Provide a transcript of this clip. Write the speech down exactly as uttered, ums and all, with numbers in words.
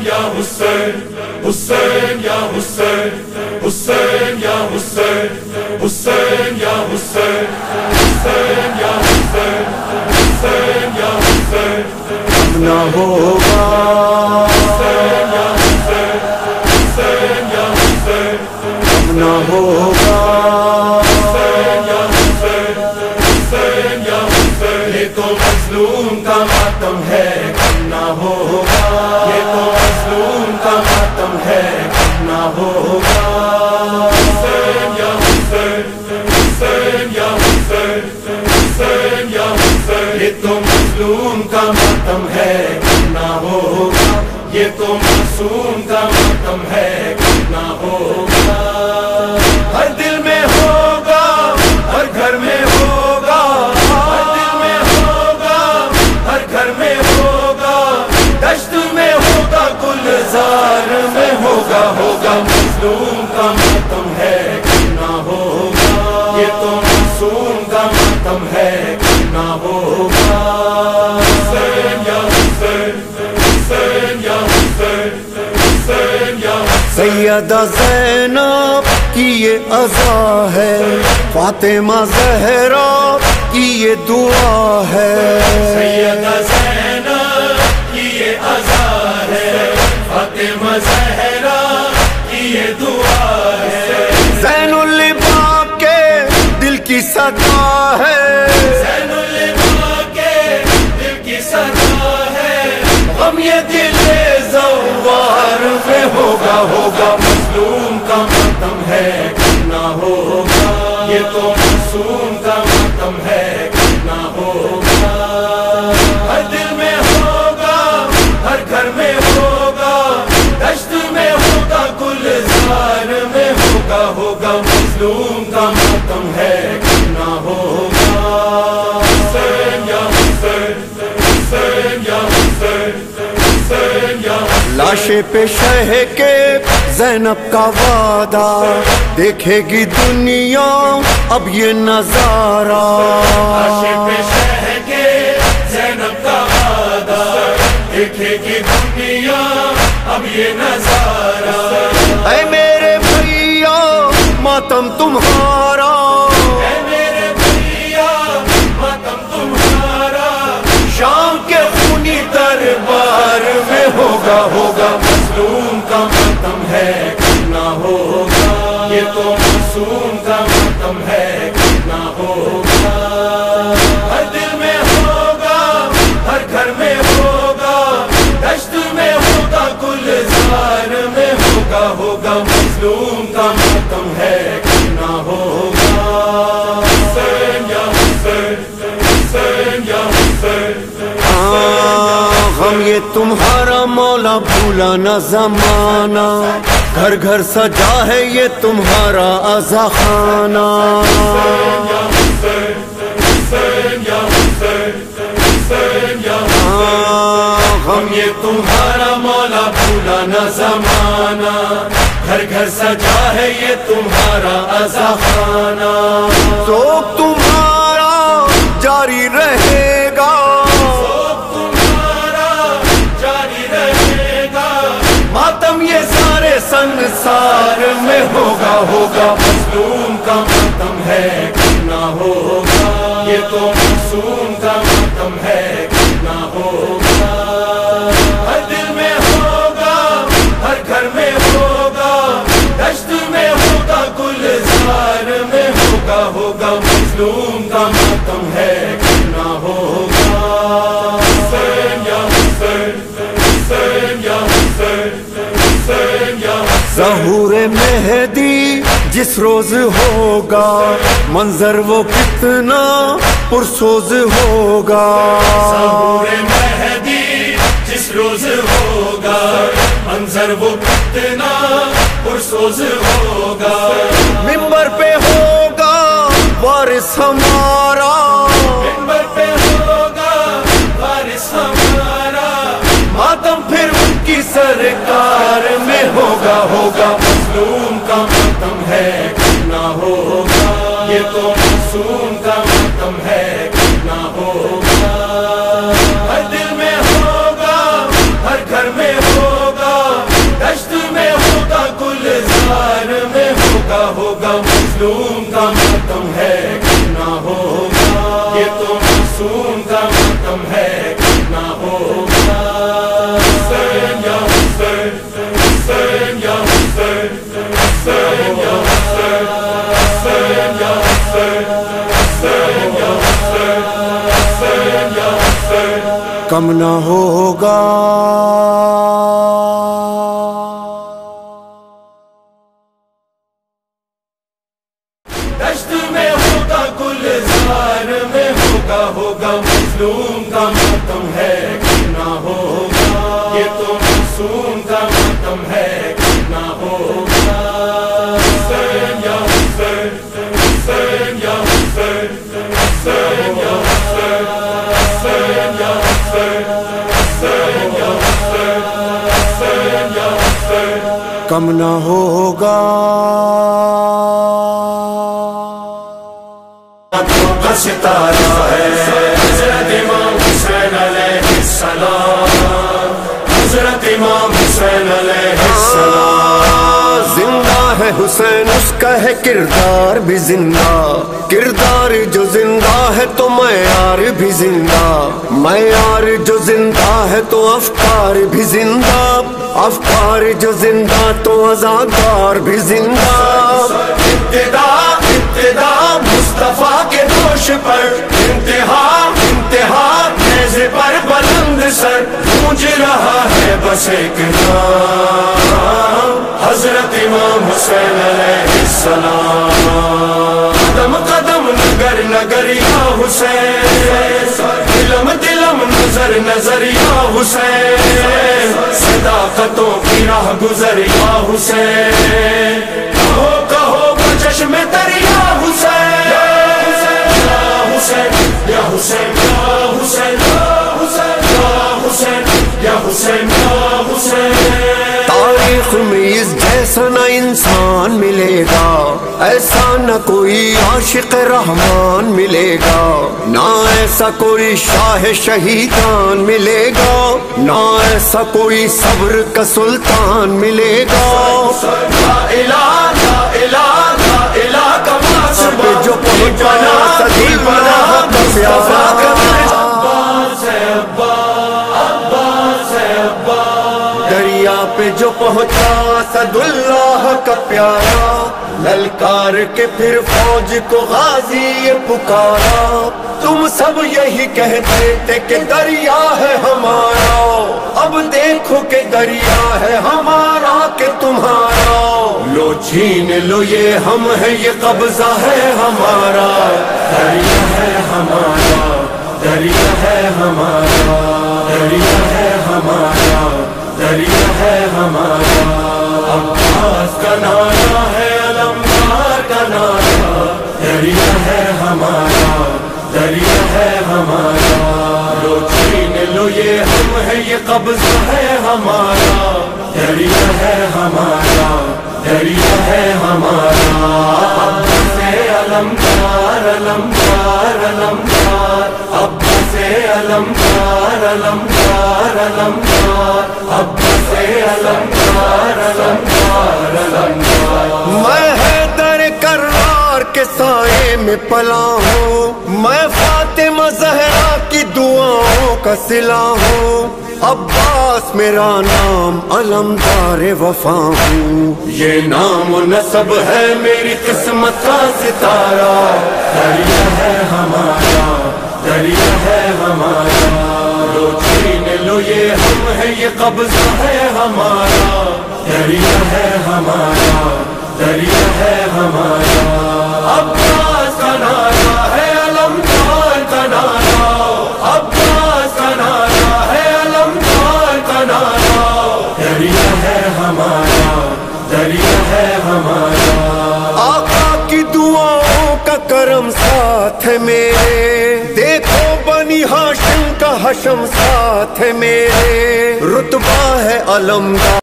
ya Hussein, Hussein ya Hussein, Hussein ya Hussein, Hussein ya Hussein, Hussein ya Hussein, Hussein ya Hussein, نہ ہوگا Hussein ya Hussein, Hussein ya Hussein, نہ ہوگا Hussein ya Hussein, Hussein ya Hussein. یہ تو مظلوم کا ماتم ہے، کم نہ ہوگا. یہ تو مظلوم کا ماتم ہے، کم نہ ہوگا. Hussein ya Hussein, Hussein ya Hussein, Hussein ya Hussein. یہ تو مظلوم کا ماتم ہے، کم نہ ہوگا. یہ تو معصوم کا ماتم ہے، کم نہ ہوگا. ہر دل میں ہوگا، ہر گھر میں ہوگا، ہر دل میں ہوگا، ہر گھر میں ہوگا. دشت میں ہوگا، گلزار میں ہوگا. ہوگا مظلوم کا ماتم ہے، کم نہ ہوگا. یہ تو معصوم کا ماتم ہے، کم نہ ہوگا. Hussein ya Hussein, Hussein ya Hussein, Hussein ya Hussein. سیدہ زینب کی یہ عزا ہے، فاطمہ زہرا کی یہ دعا ہے. سیدہ زینب کی یہ عزا ہے، فاطمہ زہرا کی یہ دعا ہے. زین العباد کے دل کی صدا ہے، زین العباد کے دل کی صدا ہے. غم یہ دل زوار میں ہوگا. ہوگا مظلوم کا ماتم ہے، کم نہ ہوگا. یہ تو معصوم کا ماتم ہے، کم نہ ہوگا. ہر دل میں ہوگا، ہر گھر میں ہوگا. دشت میں ہوگا، گلزار میں ہوگا. ہوگا مظلوم کا ماتم ہے، کم نہ ہوگا. Hussein ya Hussein, Hussein ya Hussein, Hussein ya Hussein. لاشے پہ شہ کے زینب کا وعدہ، دیکھے گی دنیا اب یہ نظارہ. لاشے پہ شہ کے زینب کا وعدہ، دیکھے گی دنیا اب یہ نظارہ. اے میرے بھیا ماتم تمہارا، اے میرے بھیا ماتم تمہارا. شام کے خونی دربار میں ہوگا. ہوگا مظلوم کا ماتم ہے، کم نہ ہوگا. یہ تو معصوم کا ماتم ہے، کم نہ ہوگا. ہر دل میں ہوگا، ہر گھر میں ہوگا. دشت میں ہوگا، گلزار میں ہوگا. ہوگا مظلوم کا ماتم ہے، کم نہ ہوگا. Hussein ya Hussein, Hussein ya Hussein. ہم یہ تمہارا مولا بھولا نہ زمانہ، گھر گھر سجا ہے یہ تمہارا عزا خانہ. Hussein ya Hussein, Hussein ya Hussein, Hussein ya Hussein. ہم یہ تمہارا مولا بھولا نہ زمانہ، گھر گھر سجا ہے یہ تمہارا عزا خانہ. تو تمہارا جاری رہے گا، سوگ تمہارا جاری رہے گا. ماتم یہ سارے سنسار میں ہوگا. ہوگا مظلوم کا ماتم ہے، کم نہ ہوگا. یہ تو معصوم کا ماتم ہے، کم نہ ہوگا. ہر دل میں ہوگا، ہر گھر میں ہوگا. دشت میں ہوگا، گلزار میں ہوگا. ہوگا مظلوم کا ماتم ہے، کم نہ ہوگا. Hussein ya Hussein, Hussein ya Hussein, Hussein ya Hussein. ظہور مہدی جس روز ہوگا، منظر وہ کتنا پرسوز ہوگا. ظہور مہدی جس روز ہوگا، منظر وہ کتنا پرسوز ہوگا. منبر پہ ہوگا وارث ہمارا، منبر پہ ہوگا وارث ہمارا. ماتم پھر ان کی سرکار میں ہوگا. ہوگا مظلوم کا ماتم ہے، کم نہ ہوگا. یہ تو معصوم کا ماتم ہے، کم نہ ہوگا. ہر دل میں ہوگا، ہر گھر میں ہوگا. گلزار میں ہوگا ہوگا مظلوم کا ماتم ہے کرنا ہوگا، یہ تو معصوم کا ماتم ہے کرنا ہوگا۔ حسین یا حسین، حسین یا حسین، حسین یا حسین، حسین یا حسین، حسین یا حسین، حسین یا حسین، کم نہ ہوگا دشت میں ہوگا گلزار میں ہوگا ہوگا مظلوم کا ماتم ہے کرنا ہوگا، یہ تو معصوم کا ماتم ہے کرنا ہوگا۔ حسین یا حسین، حسین یا حسین، حسین یا حسین، حسین یا حسین، حسین یا حسین، حسین یا حسین، کم نہ ہوگا کا ستارہ ہے حضرت امام حسین علیہ السلام، حضرت امام حسین علیہ السلام۔ زندہ ہے حسین، اس کا ہے کردار بھی زندہ، کردار جو زندہ ہے تو معیار بھی زندہ، معیار جو زندہ ہے تو افکار بھی زندہ، افکار جو زندہ تو ازادار بھی زندہ۔ ابتدا ابتدا مصطفیٰ کے دوش پر، انتہا انتہا نیزے پر بلند سر، گونج رہا ہے بس ایک نام، حضرت امام حسین علیہ السلام۔ قدم قدم نگر نگر یا حسین، دلم دلم نظر نظر یا حسین، صداقتوں کی راہ گزر یا حسین، کہو کہو چشم دریا حسین، یا حسین یا حسین یا حسین یا حسین یا حسین یا حسین۔ تاریخ میں اس جیسا نہ انسان ملے گا، ایسا نہ کوئی عاشق رحمان ملے گا، نہ ایسا کوئی شاہ شہیدان ملے گا، نہ ایسا کوئی صبر کا سلطان ملے گا۔ لا الہ لا الہ لا الہ کا پہ جو پہنچا سدی بنا مصطفیٰ کا عباس ہے عباس ہے عباس، دریا پہ جو پہنچا سد اللہ کا پیارا، للکار کے پھر فوج کو غازی یہ پکارا، تم سب یہی کہتے تھے کہ دریا ہے ہمارا، اب دیکھو کہ دریا ہے ہمارا کہ تمہارا، لو چھین لو یہ ہم ہے یہ قبضہ ہے ہمارا، دریا ہے ہمارا، دریا ہے ہمارا، دریا ہے ہمارا، دریا ہے ہمارا، عباس کا نعرہ ہے علمدار کا نعرہ، دریا ہے ہمارا، دریا ہے ہمارا، لو چھین لو یہ ہم ہے یہ قبضہ ہے ہمارا، دریا ہے ہمارا، دریا ہے ہمارا، عباس علمدار علمدار علمدار، عباس علمدار علمدار علمدار، عباس علمدار علمدار علمدار۔ میں حیدر کرار کے سائے میں پلا ہوں، میں فاطمہ زہرا کی دعاؤں کا صلہ ہوں، عباس میرا نام علمدار وفا ہوں، یہ نام و نسب ہے میری قسمت کا ستارہ، دریا ہے ہمارا، دریا ہے ہمارا، لو چھین لو یہ ہم ہے یہ قبضہ ہے ہمارا، دریا ہے ہمارا، دریا ہے ہمارا، عباس کا نعرہ ہے علمدار کا نعرہ، عباس کا نعرہ ہے علمدار کا نعرہ، دریا ہے ہمارا، دریا ہے ہمارا، آقا کی دعاؤں کا کرم ساتھ ہے میرے، دیکھو بنی ہاشم کا حشم ساتھ ہے میرے، رتبہ ہے علمدار